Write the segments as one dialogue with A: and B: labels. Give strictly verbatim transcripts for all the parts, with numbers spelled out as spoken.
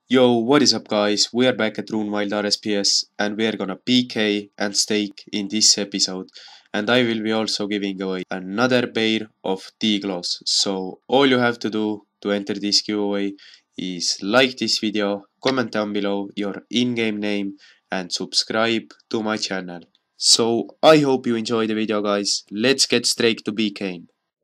A: Yo, what is up guys? We are back at RuneWild R S P S and we are gonna P K and stake in this episode. And I will be also giving away another pair of T-Glows. So all you have to do to enter this giveaway is like this video, comment down below your in-game name and subscribe to my channel. So I hope you enjoy the video guys. Let's get straight to PKing.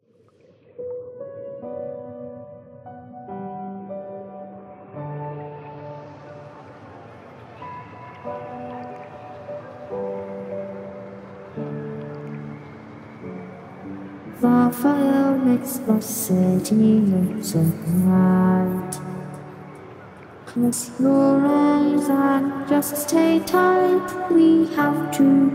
B: The fire makes the city look so bright. Close your eyes and just stay tight. We have to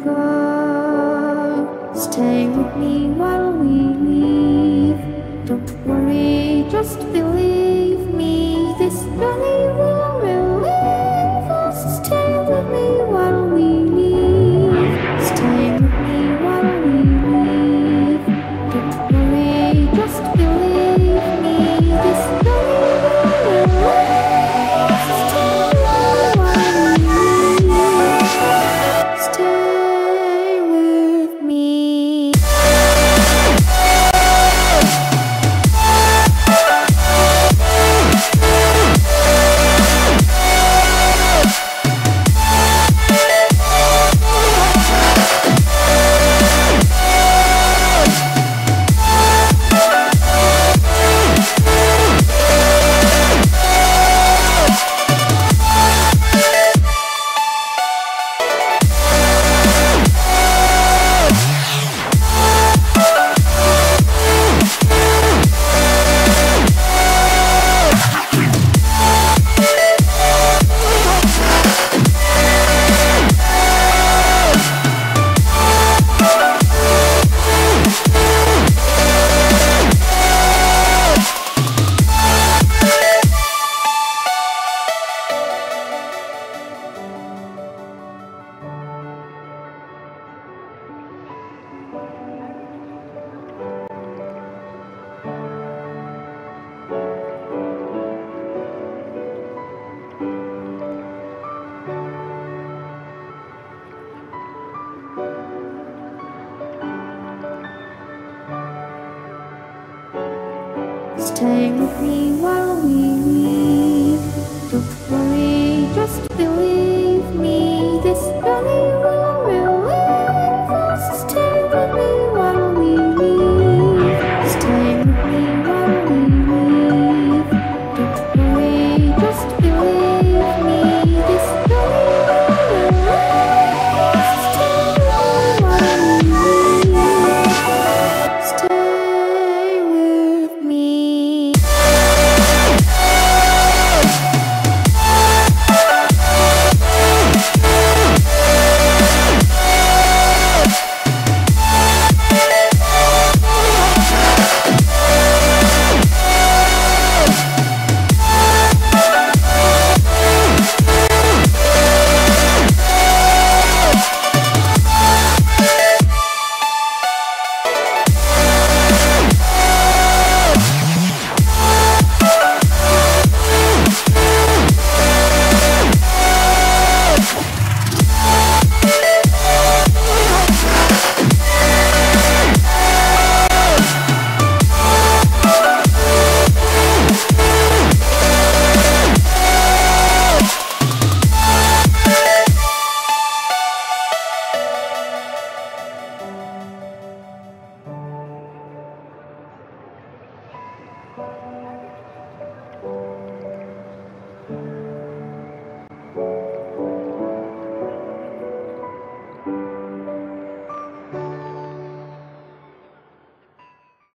B: go. Stay with me while we leave. Don't worry, just believe me. This journey will relieve us. Stay with me while we leave. Stay with me while we leave. Don't worry, just believe me. This journey will relieve us. Stay with me while we leave. Stay with me. Stay with me while